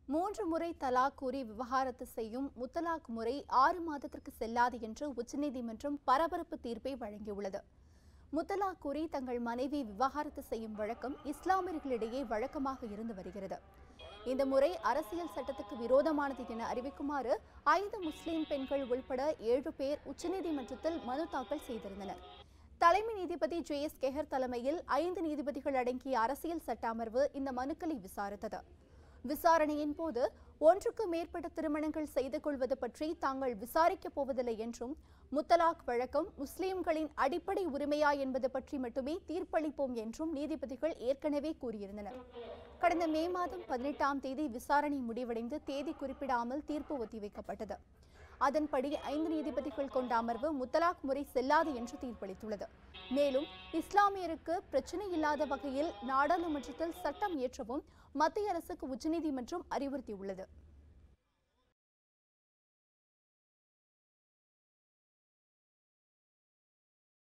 3 முறை தலாக் கூறி விவாகரத்து செய்யும் முத்தலாக் முறை 6 மாதத்திற்கு செல்லாது என்று உச்சநீதிமன்றம் பரபரப்பு தீர்ப்பை வழங்கியுள்ளது. முத்தலாக் கூறி தங்கள் மனைவி விவாகரத்து செய்யும் வழக்கம் இஸ்லாமியர்களிடையே வழக்கமாக இருந்து வருகிறது. இந்த முறை அரசியல் சட்டத்துக்கு விரோதமானது என அறிவிக்குமாறு 5 முஸ்லிம் பெண்கள் உள்பட 7 பேர் உச்சநீதிமன்றத்தில் மனு தாக்கல் செய்திருந்தனர். தலைமை நீதிபதி JS கெஹர் தலைமையில் 5 நீதிபதிகள் அடங்கிய அரசியல் சட்ட அமர்வு இந்த மனுக்களை விசாரித்தது. விசாரணையின் போது ஒன்றுக்கு மேற்பட்ட திருமணங்கள் செய்து கொள்வது பற்றி தாங்கள் விசாரிக்கப் போவதில்லை என்றும், முத்தலாக் வழக்கம் முஸ்லிம்களின் அடிப்படை உரிமையா என்பது பற்றி மட்டுமே தீர்ப்பளிப்போம் என்றும் நீதிபதிகள் ஏற்கனவே கூறியிருந்தனர். கடந்த மே மாதம் 18ஆம் தேதி விசாரணை முடிவடைந்து தேதி குறிப்பிடாமல் தீர்ப்பு ஒத்திவைக்கப்பட்டது. அதன்படி 5 நீதிபதிகள் கொண்ட அமர்வு முத்தலாக் முறை செல்லாது என்று தீர்ப்பளித்துள்ளது. மேலும் இஸ்லாமியருக்கு பிரச்சனை இல்லாத வகையில் நாடாளுமன்றத்தில் சட்டம் இயற்றவும் மத்திய அரசுக்கு உச்சநீதிமன்றம் அறிவுறுத்தியுள்ளது.